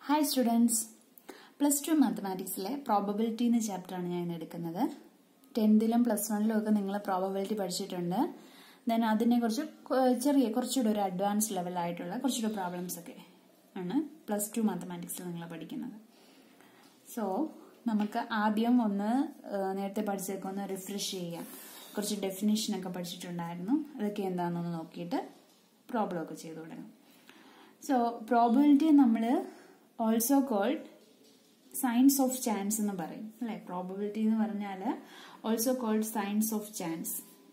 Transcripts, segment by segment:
Hi students, plus 2 mathematics probability in the chapter ആണ് ഞാൻ എടുക്കുന്നത് 10th ലും plus 1 ലും ഒക്കെ നിങ്ങൾ probability പഠിച്ചിട്ടുണ്ട്. Then അതിനെ കുറിച്ച് കുറച്ചുകൂടി ഒരു അഡ്വാൻസ് ലെവൽ ആയിട്ടുള്ള കുറച്ചുകൂടി പ്രോബ്ലംസ് ഒക്കെ ആണ് plus 2 mathematics ൽ നിങ്ങൾ പഠിക്കുന്നത്. സോ നമുക്ക് ആദ്യം ഒന്ന് നേരത്തെ പഠിച്ചതൊക്കെ ഒന്ന് റിഫ്രഷ് ചെയ്യാം. കുറച്ച് ഡെഫിനിഷൻ ഒക്കെ പഠിച്ചിട്ടുണ്ടായിരുന്നു. അതൊക്കെ എന്താണെന്ന് നോക്കിയിട്ട് പ്രോബ്ലം ഒക്കെ ചെയ്തു തുടങ്ങാം. സോ പ്രോബബിലിറ്റി നമ്മൾ also called signs of chance എന്ന് പറയും അല്ലേ. പ്രോബബിലിറ്റി എന്ന് പറഞ്ഞാൽ also called signs of chance.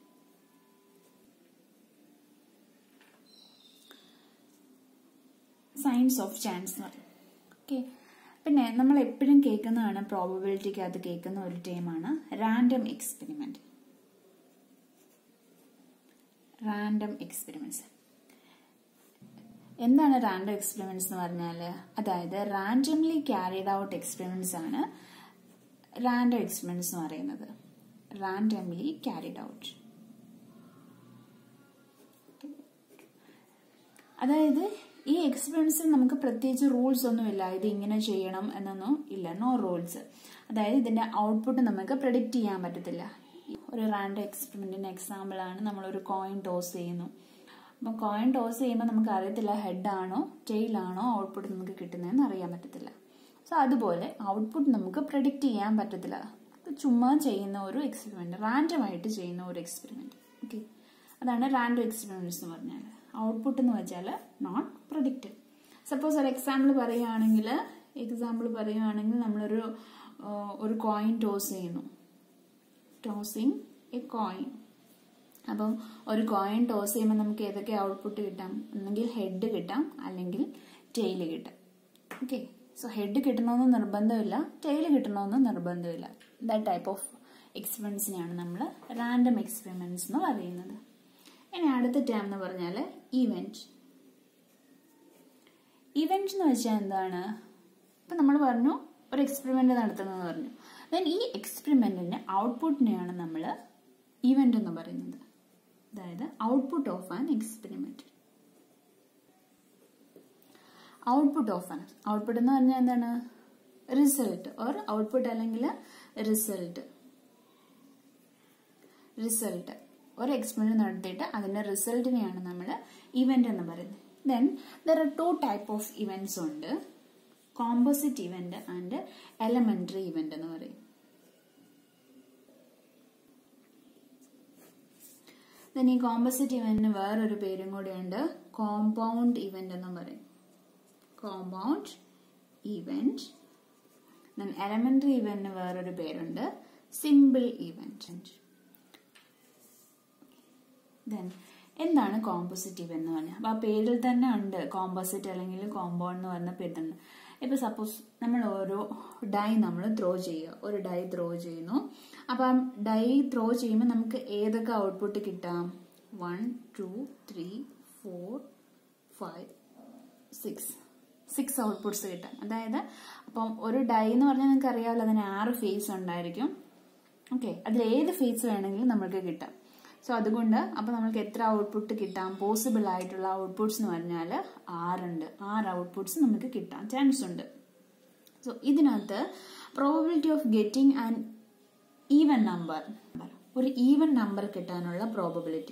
Science of chance എന്ന് പറയും. ഓക്കെ, പിന്നെ നമ്മൾ എപ്പോഴും കേൾക്കുന്നതാണ് പ്രോബബിലിറ്റിക്കകത്ത് കേൾക്കുന്ന ഒരു ടേമാണ് റാൻഡം എക്സ്പെരിമെന്റ്. റാൻഡം എക്സ്പെരിമെന്റ്സ് എന്താണ് റാൻഡം എക്സ്പെരിമെന്റ്സ് എന്ന് പറഞ്ഞാൽ, അതായത് റാൻഡംലി ക്യാരിഡ് ഔട്ട് എക്സ്പെരിമെന്റ്സ് ആണ് റാൻഡം എക്സ്പെരിമെന്റ്സ് എന്ന് പറയുന്നത്. റാൻഡംലി ക്യാരിഡ് ഔട്ട്, അതായത് ഈ എക്സ്പെരിമെന്റ്സിൽ നമുക്ക് പ്രത്യേകിച്ച് റൂൾസ് ഒന്നുമില്ല, ഇത് ഇങ്ങനെ ചെയ്യണം എന്നൊന്നും ഇല്ല, നോ റൂൾസ്. അതായത് ഇതിന്റെ ഔട്ട്പുട്ട് നമുക്ക് പ്രെഡിക്റ്റ് ചെയ്യാൻ പറ്റത്തില്ല. ഒരു റാൻഡം എക്സ്പെരിമെന്റിന്റെ എക്സാമ്പിൾ ആണ് നമ്മളൊരു കോയിൻ ടോസ് ചെയ്യുന്നു. അപ്പം കോയിൻ ടോസ് ചെയ്യുമ്പോൾ നമുക്ക് അറിയത്തില്ല ഹെഡ് ആണോ ടെയിൽ ആണോ ഔട്ട്പുട്ട് നമുക്ക് കിട്ടുന്നതെന്ന് അറിയാൻ പറ്റത്തില്ല. സോ അതുപോലെ ഔട്ട്പുട്ട് നമുക്ക് പ്രെഡിക്റ്റ് ചെയ്യാൻ പറ്റത്തില്ല. ചുമ്മാ ചെയ്യുന്ന ഒരു എക്സ്പെരിമെന്റ്, റാൻഡം ആയിട്ട് ചെയ്യുന്ന ഒരു എക്സ്പെരിമെന്റ്. ഓക്കെ, അതാണ് റാൻഡം എക്സ്പെരിമെന്റ്സ് എന്ന് പറഞ്ഞാൽ. ഔട്ട്പുട്ട് എന്ന് വെച്ചാൽ നോട്ട് പ്രെഡിക്റ്റഡ്. സപ്പോസ് ഒരു എക്സാമ്പിൾ പറയുകയാണെങ്കിൽ നമ്മളൊരു കോയിൻ ടോസ് ചെയ്യുന്നു. Tossing a coin. അപ്പം ഒരു കോയിൻ ടോസ് ചെയ്യുമ്പോൾ നമുക്ക് ഏതൊക്കെ ഔട്ട്പുട്ട് കിട്ടാം? ഒന്നെങ്കിൽ ഹെഡ് കിട്ടാം, അല്ലെങ്കിൽ ടെയിൽ കിട്ടാം. ഓക്കെ, സോ ഹെഡ് കിട്ടണമെന്ന് നിർബന്ധമില്ല, ടെയിൽ കിട്ടണമെന്ന് നിർബന്ധമില്ല. ദാറ്റ് ടൈപ്പ് ഓഫ് എക്സ്പെരിമെന്റ്സിനെയാണ് നമ്മൾ റാൻഡം എക്സ്പെരിമെന്റ്സ് എന്ന് പറയുന്നത്. ഇനി അടുത്ത ടേം എന്ന് പറഞ്ഞാൽ ഇവന്റ്. ഇവന്റ് എന്ന് വെച്ചാൽ എന്താണ്? ഇപ്പൊ നമ്മൾ പറഞ്ഞു ഒരു എക്സ്പെരിമെന്റ് നടത്തുന്നത് പറഞ്ഞു. ദെൻ ഈ എക്സ്പെരിമെന്റിന്റെ ഔട്ട്പുട്ടിനെയാണ് നമ്മൾ ഇവന്റ് എന്ന് പറയുന്നത്. അതായത് output of an experiment. Output എന്ന് പറഞ്ഞാൽ എന്താണ്? റിസൾട്ട് ഓർ ഔട്ട്പുട്ട് അല്ലെങ്കിൽ റിസൾട്ട്. ഒരു എക്സ്പെരിമെന്റ് നടത്തിയിട്ട് അതിന്റെ റിസൾട്ടിനെയാണ് നമ്മൾ ഇവന്റ് എന്ന് പറയുന്നത്. Then there are 2 type of events ഉണ്ട്. Composite event and elementary event എന്ന് പറയും. ഈ കോമ്പോസിറ്റ് ഇവന്റിന് വേറൊരു പേരും കൂടിയുണ്ട്, കോമ്പൗണ്ട് ഇവന്റ് എന്നും പറയും. Compound event. എലമെന്ററി ഇവന്റിന് വേറൊരു പേരുണ്ട്, സിമ്പിൾ ഇവന്റ്. എന്താണ് കോമ്പോസിറ്റ് ഇവന്റ് എന്ന് പറഞ്ഞാൽ? അപ്പൊ ആ പേരിൽ തന്നെ ഉണ്ട് കോമ്പോസിറ്റ് അല്ലെങ്കിൽ കോമ്പൗണ്ട് എന്ന് പറഞ്ഞ പേരുണ്ട്. ഇപ്പൊ സപ്പോസ് നമ്മൾ ഓരോ ഡൈ നമ്മൾ ത്രോ ചെയ്യുക, ഒരു ഡൈ ത്രോ ചെയ്യുന്നു. അപ്പം ഡൈ ത്രോ ചെയ്യുമ്പോൾ നമുക്ക് ഏതൊക്കെ ഔട്ട്പുട്ട് കിട്ടാം? 1 2 3 4 5 6 ഔട്ട്പുട്ട്സ് കിട്ടാം. അതായത് അപ്പം ഒരു ഡൈ എന്ന് പറഞ്ഞാൽ നിങ്ങൾക്ക് അറിയാമല്ലോ, അതിന് 6 ഫേസ് ഉണ്ടായിരിക്കും. ഓക്കെ, അതിൽ ഏത് ഫേസ് വേണമെങ്കിലും നമുക്ക് കിട്ടാം. സോ അതുകൊണ്ട് അപ്പൊ നമുക്ക് എത്ര ഔട്ട്പുട്ട് കിട്ടാം? പോസിബിൾ ആയിട്ടുള്ള ഔട്ട്പുട്ട്സ് എന്ന് പറഞ്ഞാൽ 6 ഔട്ട്പുട്ട്സ് നമുക്ക് കിട്ടാൻ ചാൻസ് ഉണ്ട്. സോ ഇതിനകത്ത് probability of getting an even number, ഒരു ഈവൻ നമ്പർ കിട്ടാനുള്ള പ്രോബബിലിറ്റി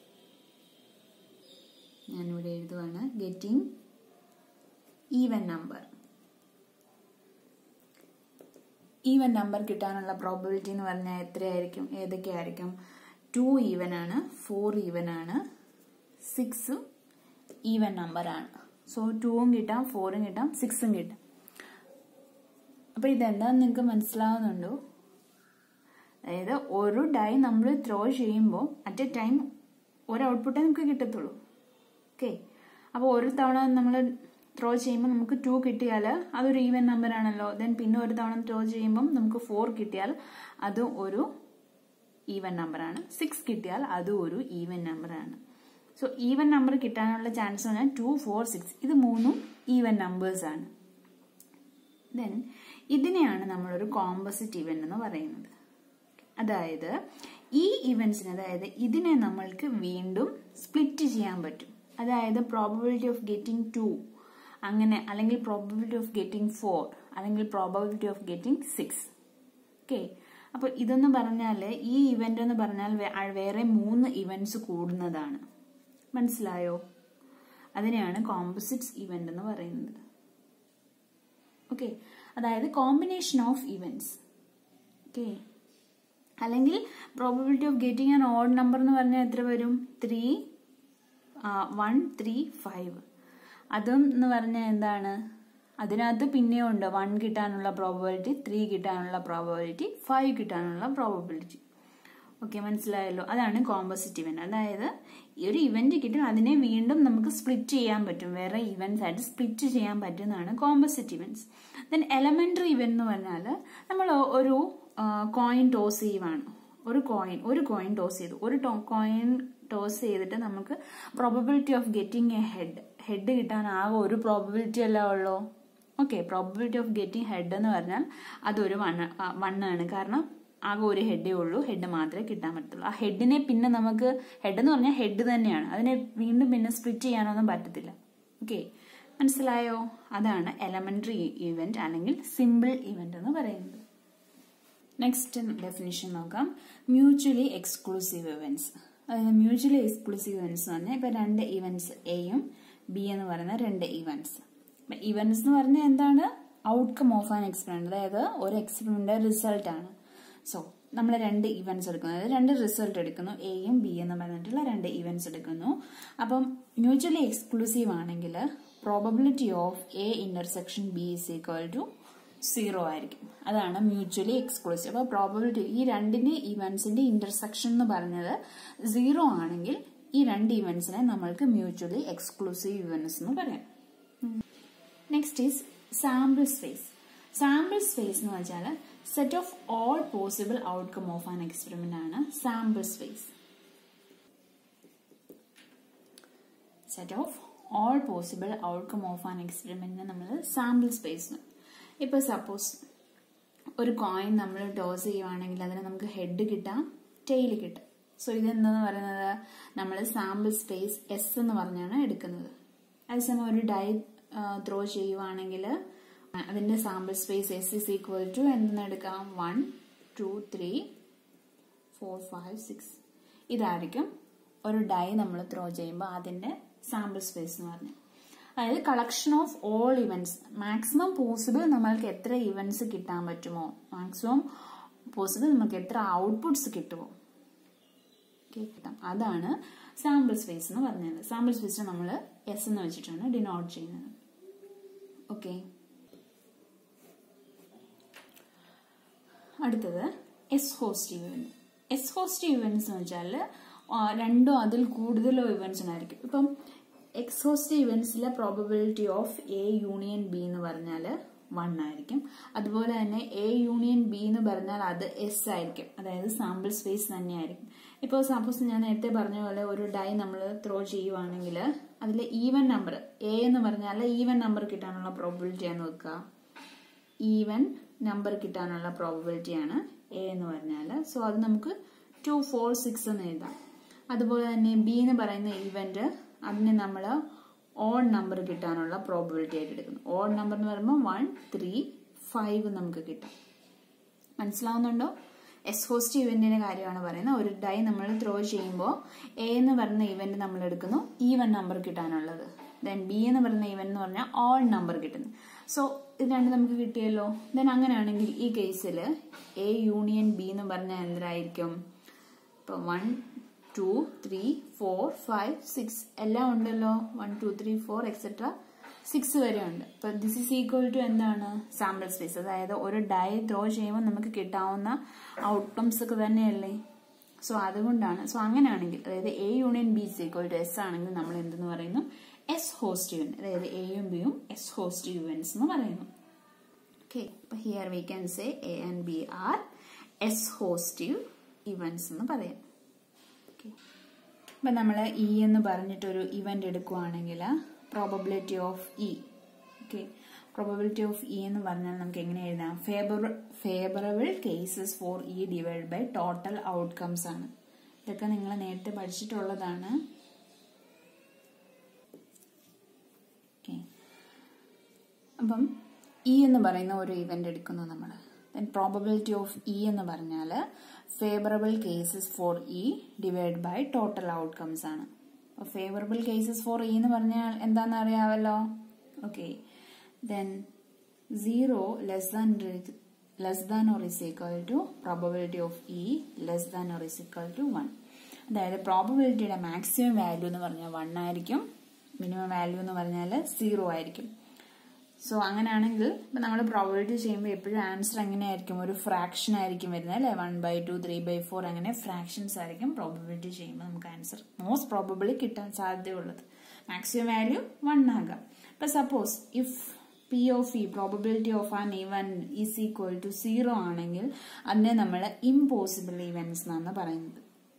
ഞാനിവിടെ എഴുതുവാണ്. ഗെറ്റിംഗ് ഈവൻ നമ്പർ കിട്ടാനുള്ള പ്രോബബിലിറ്റി എന്ന് പറഞ്ഞാൽ എത്രയായിരിക്കും? ഏതൊക്കെയായിരിക്കും? 2 ഈവൻ ആണ്, 4 ഈവൻ ആണ്, 6 ഈവൻ നമ്പർ ആണ്. സോ 2ഉം കിട്ടാം, 4ഉം കിട്ടാം, 6ഉം കിട്ടാം. അപ്പൊ ഇതെന്താന്ന് നിങ്ങൾക്ക് മനസ്സിലാവുന്നുണ്ടോ? അതായത് ഒരു ഡൈ നമ്മൾ ത്രോ ചെയ്യുമ്പോൾ അറ്റ് എ ടൈം ഒരു ഔട്ട്പുട്ടേ നമുക്ക് കിട്ടത്തുള്ളൂ. ഓക്കെ, അപ്പോൾ ഒരു തവണ നമ്മൾ ത്രോ ചെയ്യുമ്പോൾ നമുക്ക് 2 കിട്ടിയാൽ അതൊരു ഈവൻ നമ്പർ ആണല്ലോ. ദെൻ പിന്നെ ഒരു തവണ ത്രോ ചെയ്യുമ്പോൾ നമുക്ക് 4 കിട്ടിയാൽ അതും ഒരു ഈവൻ നമ്പർ ആണ്. 6 കിട്ടിയാൽ അതും ഒരു ഈവൻ നമ്പർ ആണ്. സോ ഈവൻ നമ്പർ കിട്ടാനുള്ള ചാൻസ് പറഞ്ഞാൽ 2 4 6 ഇത് 3ഉം ഈവൻ നമ്പേഴ്സ് ആണ്. ദെൻ ഇതിനെയാണ് നമ്മളൊരു കോമ്പോസിറ്റ് ഇവന്റ് എന്ന് പറയുന്നത്. അതായത് ഈ ഇവന്റ്സിന്, അതായത് ഇതിനെ നമ്മൾക്ക് വീണ്ടും സ്പ്ലിറ്റ് ചെയ്യാൻ പറ്റും. അതായത് പ്രോബബിലിറ്റി ഓഫ് ഗെറ്റിംഗ് 2 അങ്ങനെ, അല്ലെങ്കിൽ പ്രോബബിലിറ്റി ഓഫ് ഗെറ്റിംഗ് 4, അല്ലെങ്കിൽ പ്രോബബിലിറ്റി ഓഫ് ഗെറ്റിംഗ് 6. ഓക്കെ, അപ്പോൾ ഇതെന്ന് പറഞ്ഞാൽ ഈ ഇവന്റ് എന്ന് പറഞ്ഞാൽ വേറെ 3 ഇവന്റ്സ് കൂടുന്നതാണ്. മനസ്സിലായോ? അതിനെയാണ് കോമ്പോസിറ്റ്സ് ഇവന്റ് എന്ന് പറയുന്നത്. ഓക്കെ, അതായത് കോമ്പിനേഷൻ ഓഫ് ഇവന്റ്സ്. ഓക്കെ, അല്ലെങ്കിൽ probability of getting an odd number എന്ന് പറഞ്ഞാൽ എത്ര വരും? 3, 1, 3, 5. അതും എന്ന് പറഞ്ഞാൽ എന്താണ്? അതിനകത്ത് പിന്നെയും ഉണ്ട് 1 കിട്ടാനുള്ള പ്രോബബിലിറ്റി, 3 കിട്ടാനുള്ള പ്രോബബിലിറ്റി, 5 കിട്ടാനുള്ള പ്രോബബിലിറ്റി. ഓക്കെ, മനസ്സിലായല്ലോ? അതാണ് കോമ്പോസിറ്റ് ഇവന്റ്. അതായത് ഈ ഒരു ഇവന്റ് കിട്ടും, അതിനെ വീണ്ടും നമുക്ക് സ്പ്ലിറ്റ് ചെയ്യാൻ പറ്റും, വേറെ ഇവന്റ്സ് ആയിട്ട് സ്പ്ലിറ്റ് ചെയ്യാൻ പറ്റുന്നതാണ് composite events. Then elementary event എന്ന് പറഞ്ഞാൽ നമ്മൾ ഒരു കോയിൻ ടോസ് ചെയ്യുവാണ്. ഒരു കോയിൻ ടോസ് ചെയ്തു. ഒരു കോയിൻ ടോസ് ചെയ്തിട്ട് നമുക്ക് probability of getting a head കിട്ടാൻ ആകെ ഒരു പ്രോബബിലിറ്റി അല്ല ഉള്ളൂ. Okay, probability of getting head എന്ന് പറഞ്ഞാൽ അതൊരു 1 ആണ്. കാരണം ആകെ ഒരു ഹെഡേ ഉള്ളൂ, ഹെഡ് മാത്രമേ കിട്ടാൻ പറ്റുള്ളൂ. ആ ഹെഡിനെ പിന്നെ നമുക്ക്, ഹെഡ് എന്ന് പറഞ്ഞാൽ ഹെഡ് തന്നെയാണ്, അതിനെ വീണ്ടും പിന്നെ സ്പ്ലിറ്റ് ചെയ്യാനൊന്നും പറ്റത്തില്ല. ഓക്കെ, മനസ്സിലായോ? അതാണ് എലമെന്ററി ഇവന്റ് അല്ലെങ്കിൽ സിമ്പിൾ ഇവന്റ് എന്ന് പറയുന്നത്. നെക്സ്റ്റ് ഡെഫിനിഷൻ നോക്കാം. Mutually exclusive events. അതായത് മ്യൂച്വലി എക്സ്ക്ലൂസീവ് ഇവന്റ്സ് എന്ന് പറഞ്ഞാൽ ഇപ്പൊ 2 ഇവന്റ്സ് എയും ബി എന്ന് പറയുന്ന 2 ഇവന്റ്സ്. ഇവന്റ്സ് എന്ന് പറഞ്ഞാൽ എന്താണ്? ഔട്ട്കം ഓഫ് ആൻ എക്സ്പെരിമെന്റ്, അതായത് ഒരു എക്സ്പെരിമെന്റിന്റെ റിസൾട്ട് ആണ്. സോ നമ്മൾ 2 ഇവന്റ്സ് എടുക്കുന്നു, അതായത് 2 റിസൾട്ട് എടുക്കുന്നു, എയും ബി എന്ന് പറഞ്ഞിട്ടുള്ള 2 ഇവന്റ്സ് എടുക്കുന്നു. അപ്പം മ്യൂച്വലി എക്സ്ക്ലൂസീവ് ആണെങ്കിൽ probability of A intersection B is equal to 0 ആയിരിക്കും. അതാണ് മ്യൂച്വലി എക്സ്ക്ലൂസീവ്. അപ്പോൾ പ്രോബബിലിറ്റി ഈ 2 ഇവന്റ്സിന്റെ ഇന്റർസെക്ഷൻ എന്ന് പറഞ്ഞത് 0 ആണെങ്കിൽ ഈ 2 ഇവന്റ്സിനെ നമ്മൾക്ക് മ്യൂച്വലി എക്സ്ക്ലൂസീവ് ഇവന്റ്സ് എന്ന് പറയാം. Next is sample space. Sample space എന്ന് വെച്ചാൽ set of all possible outcome of an experiment ആണ് sample space. Set of all possible outcome of an എക്സ്പെരിമെന്റിനെ നമ്മൾ സാമ്പിൾ സ്പേസ്. ഇപ്പൊ സപ്പോസ് ഒരു കോയിൻ നമ്മൾ ടോസ് ചെയ്യുവാണെങ്കിൽ അതിന് നമുക്ക് ഹെഡ് കിട്ടാം, ടെയിൽ കിട്ടാം. സോ ഇതെന്തെന്ന് പറയുന്നത് നമ്മൾ സാമ്പിൾ സ്പേസ് എസ് എന്ന് പറഞ്ഞാണ് എടുക്കുന്നത്. അതേസമയം ഒരു ഡൈ ത്രോ ചെയ്യുവാണെങ്കിൽ അതിന്റെ sample space S is equal to എന്തെന്ന് എടുക്കാം? 1, 2, 3, 4, 5, 6. ഇതായിരിക്കും ഒരു ഡൈ നമ്മൾ ത്രോ ചെയ്യുമ്പോൾ അതിന്റെ സാമ്പിൾ സ്പേസ് എന്ന് പറഞ്ഞാൽ. അതായത് collection of all events, maximum possible നമ്മൾക്ക് എത്ര ഇവന്റ്സ് കിട്ടാൻ പറ്റുമോ, മാക്സിമം പോസിബിൾ നമുക്ക് എത്ര ഔട്ട്പുട്ട്സ് കിട്ടുമോ കിട്ടാം, അതാണ് സാമ്പിൾ സ്പേസ് എന്ന് പറഞ്ഞത്. സാമ്പിൾ സ്പേസ് നമ്മൾ എസ് എന്ന് വെച്ചിട്ടാണ് ഡിനോട്ട് ചെയ്യുന്നത്. ഓക്കെ, അടുത്തത് exhaustive event. Exhaustive events എന്ന് വെച്ചാൽ 2 അതിൽ കൂടുതലോ ഇവന്റ്സ് ആയിരിക്കും. ഇപ്പം എക്സ് ഹോസ്റ്റീവ് ഇവന്റ്സിലെ probability of A union B എന്ന് പറഞ്ഞാൽ 1 ആയിരിക്കും. അതുപോലെ തന്നെ എ യൂണിയൻ ബി എന്ന് പറഞ്ഞാൽ അത് എസ് ആയിരിക്കും, അതായത് സാമ്പിൾ സ്പേസ് തന്നെയായിരിക്കും. ഇപ്പോൾ സപ്പോസ് ഞാൻ നേരത്തെ പറഞ്ഞ പോലെ ഒരു ഡൈ നമ്മൾ ത്രോ ചെയ്യുവാണെങ്കിൽ അതിൽ ഈവൻ നമ്പർ എ എന്ന് പറഞ്ഞാൽ ഈവൻ നമ്പർ കിട്ടാനുള്ള പ്രോബബിലിറ്റിയാണ് നോക്കുക. ഈവൻ നമ്പർ കിട്ടാനുള്ള പ്രോബബിലിറ്റിയാണ് എ എന്ന് പറഞ്ഞാൽ. സോ അത് നമുക്ക് 2, 4, 6 എന്ന് എഴുതാം. അതുപോലെ തന്നെ ബി എന്ന് പറയുന്ന ഇവന്റ് അതിനെ നമ്മൾ ഓഡ് നമ്പർ കിട്ടാനുള്ള പ്രോബബിലിറ്റി ആയിട്ട് എടുക്കുന്നു. ഓഡ് നമ്പർ എന്ന് പറയുമ്പോൾ 1, 3, 5 നമുക്ക് കിട്ടും. മനസ്സിലാവുന്നുണ്ടോ? എസ് ഹോസ്റ്റ് ഇവന്റിന്റെ കാര്യമാണ് പറയുന്നത്. ഒരു ഡൈ നമ്മൾ ത്രോ ചെയ്യുമ്പോൾ എ എന്ന് പറയുന്ന ഇവന്റ് നമ്മൾ എടുക്കുന്നു ഈവൻ നമ്പർ കിട്ടാനുള്ളത്. ദെൻ ബി എന്ന് പറയുന്ന ഇവന്റ് എന്ന് പറഞ്ഞാൽ ഓഡ് നമ്പർ കിട്ടുന്നു. സോ ഇത് 2 നമുക്ക് കിട്ടിയല്ലോ. ദെൻ അങ്ങനെയാണെങ്കിൽ ഈ കേസിൽ എ യൂണിയൻ ബി എന്ന് പറഞ്ഞാൽ എന്തായിരിക്കും? ഇപ്പൊ 1, 2, 3, 4, 5, 6 എല്ലാം ഉണ്ടല്ലോ. 1, 2, 3, 4 എക്സെട്ര 6 വരെ ഉണ്ട്. അപ്പൊ ദിസ് ഈസ് ഈക്വൽ ടു എന്താണ്? Sample space. അതായത് ഒരു ഡൈ ത്രോ ചെയ്യുമ്പോൾ നമുക്ക് കിട്ടാവുന്ന ഔട്ട്കംസ് ഒക്കെ തന്നെയല്ലേ. സോ അതുകൊണ്ടാണ്. സോ അങ്ങനെയാണെങ്കിൽ അതായത് A union B is equal to S ആണെങ്കിൽ നമ്മൾ എന്തെന്ന് പറയുന്നു? Exhaustive event. അതായത് എയും ബിയും എസ് ഹോസ്റ്റീവ് ഇവന്റ്സ് എന്ന് പറയുന്നു. ഓക്കെ, അപ്പൊ here we can say A and B are exhaustive events എന്ന് പറയാം. അപ്പൊ നമ്മൾ ഇ എന്ന് പറഞ്ഞിട്ടൊരു ഇവന്റ് എടുക്കുവാണെങ്കിൽ probability of E. Okay, probability of E എന്ന് പറഞ്ഞാൽ നമുക്ക് എങ്ങനെ എഴുതാം? Favourable cases for E divide by total outcomes ആണ്. ഇതൊക്കെ നിങ്ങൾ നേരത്തെ പഠിച്ചിട്ടുള്ളതാണ്. അപ്പം ഇ എന്ന് പറയുന്ന ഒരു ഇവന്റ് എടുക്കുന്നു നമ്മൾ. ദെൻ പ്രോബബിലിറ്റി ഓഫ് ഇ എന്ന് പറഞ്ഞാൽ favourable cases for E divide by total outcomes ആണ്. അപ്പോൾ ഫേവറബിൾ കേസസ് ഫോർ ഇ എന്ന് പറഞ്ഞാൽ എന്താണെന്ന് അറിയാമല്ലോ. Okay, then 0 less than or is equal to probability of E less than or is equal to 1. അതായത് പ്രോബബിലിറ്റിയുടെ maximum value എന്ന് പറഞ്ഞാൽ 1 ആയിരിക്കും, മിനിമം വാല്യൂ എന്ന് പറഞ്ഞാൽ 0 ആയിരിക്കും. സോ അങ്ങനെയാണെങ്കിൽ ഇപ്പം നമ്മൾ പ്രോബബിലിറ്റി ചെയ്യുമ്പോൾ എപ്പോഴും ആൻസർ എങ്ങനെയായിരിക്കും, ഒരു ഫ്രാക്ഷൻ ആയിരിക്കും വരുന്നത് അല്ലേ. 1/2 3/4 അങ്ങനെ ഫ്രാക്ഷൻസ് ആയിരിക്കും പ്രോബബിലിറ്റി ചെയ്യുമ്പോൾ നമുക്ക് ആൻസർ മോസ്റ്റ് പ്രോബബിളി കിട്ടാൻ സാധ്യതയുള്ളത്. മാക്സിമം വാല്യൂ 1 ആകാം. ഇപ്പം suppose if P of E, probability of an event is equal to 0 ആണെങ്കിൽ അതിനെ നമ്മൾ impossible events എന്നാണ് പറയുന്നത്.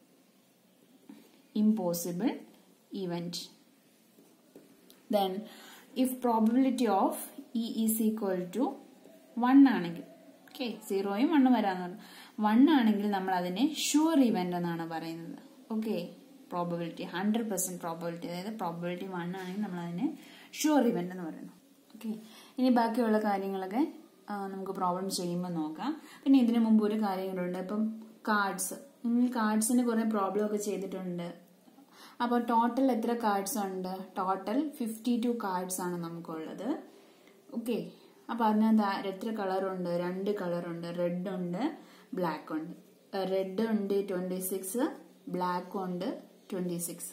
Impossible event. Then if probability of E is equal to 1 ആണെങ്കിൽ, ഓക്കെ, 0യും 1 വരാമെന്ന് 1 ആണെങ്കിൽ നമ്മൾ അതിനെ ഷുവർ ഇവന്റ് എന്നാണ് പറയുന്നത്. ഓക്കെ, പ്രോബബിലിറ്റി 100% പ്രോബബിലിറ്റി, അതായത് പ്രോബബിലിറ്റി 1 ആണെങ്കിൽ നമ്മൾ അതിനെ ഷുവർ ഇവന്റ് എന്ന് പറയുന്നു. ഓക്കെ, ഇനി ബാക്കിയുള്ള കാര്യങ്ങളൊക്കെ നമുക്ക് പ്രോബ്ലം ചെയ്യുമ്പോൾ നോക്കാം. പിന്നെ ഇതിനു മുമ്പ് ഒരു കാര്യങ്ങളുണ്ട്. ഇപ്പം കാർഡ്സ്, നിങ്ങൾ കാർഡ്സിന് കുറെ പ്രോബ്ലം ഒക്കെ ചെയ്തിട്ടുണ്ട്. അപ്പോൾ ടോട്ടൽ എത്ര കാർഡ്സ് ഉണ്ട്? ടോട്ടൽ 52 കാർഡ്സ് ആണ് നമുക്കുള്ളത്. ഓക്കെ, അപ്പോൾ അതിനകത്ത് എത്ര കളറുണ്ട്? 2 കളറുണ്ട്, റെഡ് ഉണ്ട്, ബ്ലാക്ക് ഉണ്ട്. റെഡ് ഉണ്ട് 26, ബ്ലാക്ക് ഉണ്ട് 26.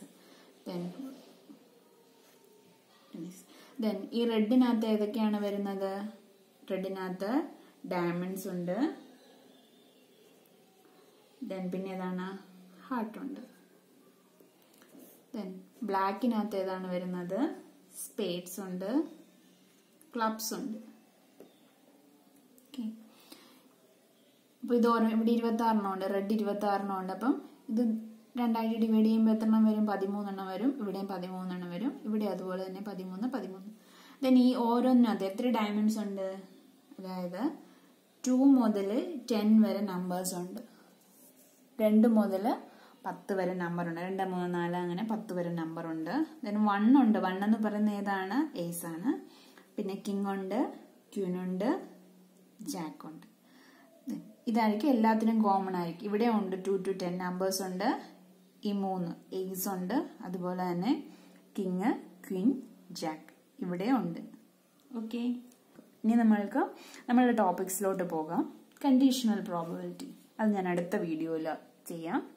ദെൻ ഈ റെഡിനകത്ത് ഏതൊക്കെയാണ് വരുന്നത്? റെഡിനകത്ത് ഡയമണ്ട്സ് ഉണ്ട്, ദെൻ പിന്നെ ഏതാണ്? ഹാർട്ട് ഉണ്ട്. ദെൻ ബ്ലാക്കിനകത്ത് ഏതാണ് വരുന്നത്? സ്പേഡ്സ് ഉണ്ട്, ക്ലബ്സ് ഉണ്ട്. ഓക്കെ, അപ്പൊ ഇത് ഓരോ ഇവിടെ 26 ഉണ്ട്, റെഡ് 26 ഉണ്ട്. അപ്പം ഇത് 2 ആയിട്ട് ഡിവൈഡ് ചെയ്യുമ്പോൾ എത്ര എണ്ണം വരും? 13 വരും. ഇവിടെയും 13 വരും, ഇവിടെ അതുപോലെ തന്നെ 13. ദെൻ ഈ ഓരോന്നിനകത്ത് എത്ര ഡയമണ്ട്സ് ഉണ്ട്? അതായത് 2 മുതൽ 10 വരെ നമ്പേഴ്സ് ഉണ്ട്, 2 മുതൽ 10 വരെ നമ്പർ ഉണ്ട്, 2 3 4 അങ്ങനെ 10 വരെ നമ്പർ ഉണ്ട്. ദെൻ 1 ഉണ്ട്. 1 എന്ന് പറയുന്നത് ഏതാണ്? ഏസ് ആണ്. പിന്നെ കിങ് ഉണ്ട്, ക്യൂൻ ഉണ്ട്, ജാക്ക് ഉണ്ട്. ഇതായിരിക്കും എല്ലാത്തിനും കോമൺ ആയിരിക്കും. ഇവിടെ ഉണ്ട് 2 to 10 നമ്പേഴ്സ് ഉണ്ട്, ഈ 3 ഏസ് ഉണ്ട്, അതുപോലെ തന്നെ കിങ്, ക്വീൻ, ജാക്ക് ഇവിടെ ഉണ്ട്. ഓക്കെ, ഇനി നമ്മൾക്ക് നമ്മളുടെ ടോപ്പിക്സിലോട്ട് പോകാം. കണ്ടീഷണൽ പ്രോബബിലിറ്റി, അത് ഞാൻ അടുത്ത വീഡിയോയിൽ ചെയ്യാം.